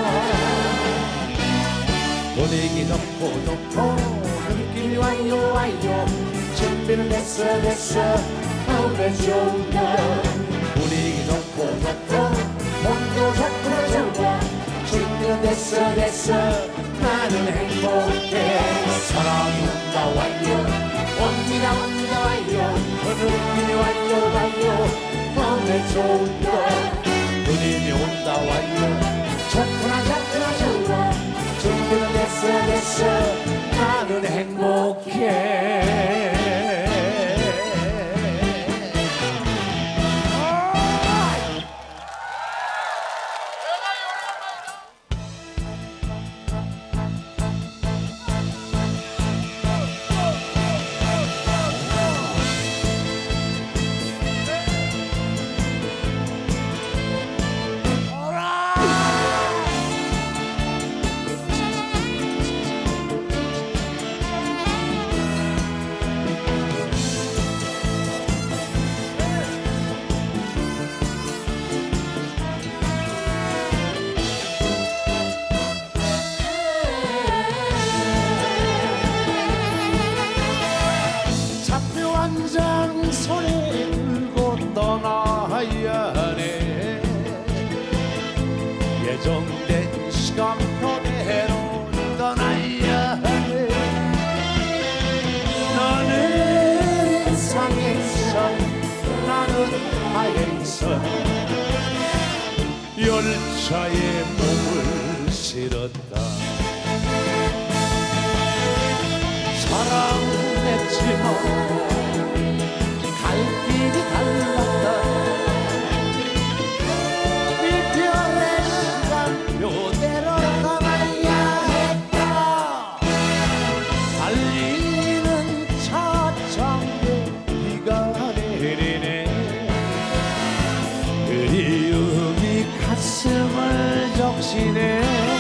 분위기 좋고 느낌이 와요 준비는 됐어 마음에 좋은 거 분위기 좋고 몸도 좋구나 좋아 준비는 됐어 나는 행복해 사랑이 온다 와요 옵니다 와요 느낌이 와요 마음에 좋은 거 분위기 온다 와요 좋구나 좋아 준비는 됐어 나는 행복해 한 손에 들고 떠나야 하네 예정된 시간표대로 떠나야 하네 너는 상에서 나는 하에서 열차에 몸을 실었다 사랑했지만 갈 길이 달랐다 이별의 시간표대로 떠나야 했다 달리는 차창에 비가 내리네 그리움이 가슴을 적시네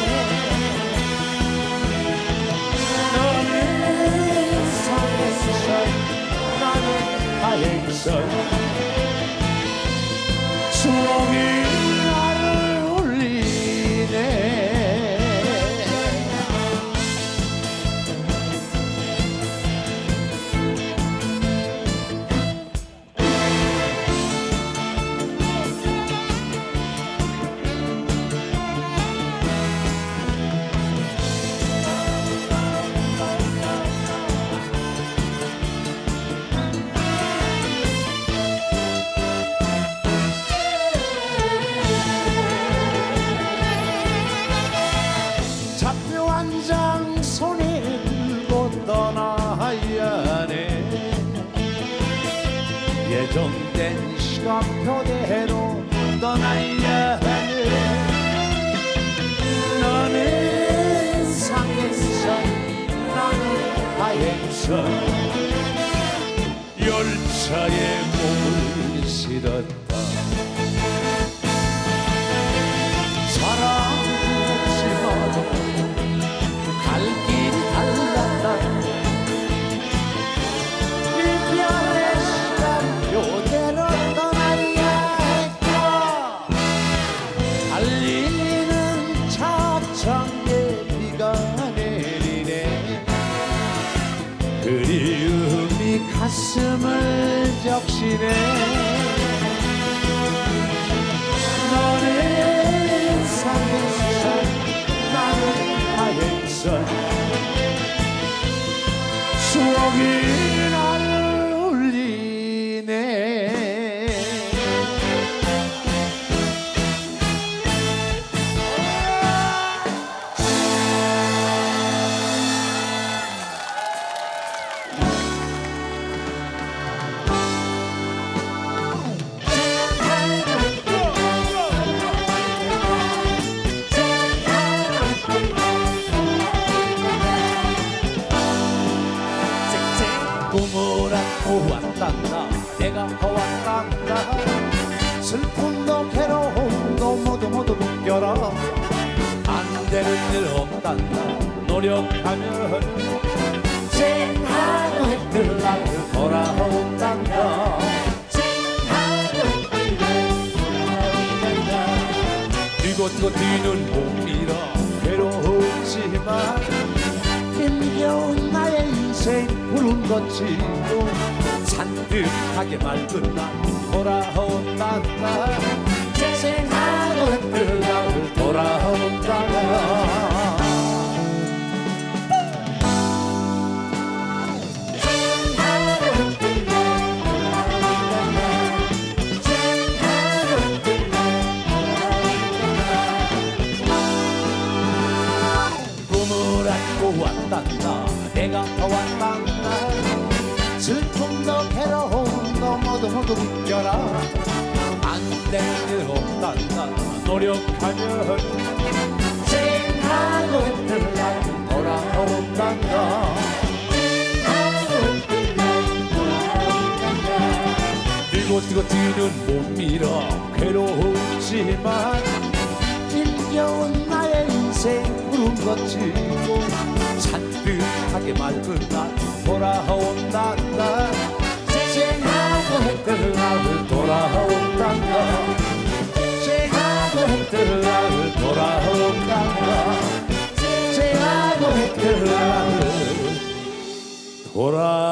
너는 상했어 나는 하행서 추억이 나를 울리네 잘못된 시간표대로 떠나야 하네. 너는 상행선 나는 하행선 열차에 몸을 실었다. 사랑했지만 갈 길이 달랐다. 이별의 시간표대로 떠나야 했다. 달리는 차창에 비가 내리네. 그리움이 가슴을 적시네. 너는 상행선 나는 하행선 추억이 나를 울리네. 꿈을 안고 왔단다. 내가 왔단다. 슬픔도 괴로움도 모두 묶여라. 안 되는 일 없단다. 노력하면 쨍하고 해뜰 날 돌아온단다. 쨍하고 해뜰 날 돌아온단다. 뛰고 뛰는 몸이라 괴로웠지만 힘겨운 나의 인생 푸른 것이고 산뜻하게 맑은 날 돌아온단다. 쨍하고 해뜰 날 돌아온단다. 꿈을 안고 왔단다. 내가 왔단다. 슬픔도 괴로움도 모두 묶여라. 안 되는 일 없단다. 노력하면 쨍하고 해뜰 날 돌아온단다. 뛰고 뛰는 몸이라 괴로웠지만 힘겨운 나의 인생 푸른 것이고 산뜻하게 맑은 날 돌아온단다. 쨍하고 해뜰 날 돌아온단다. 쨍하고 해뜰 날 돌아온단다. 쨍하고 해뜰 날 돌아